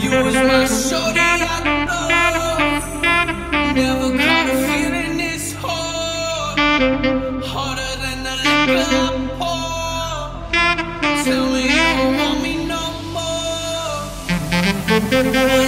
was my shorty, I know. Never caught a feeling this hard, harder than the liquor I pour. Tell me you don't want me no more.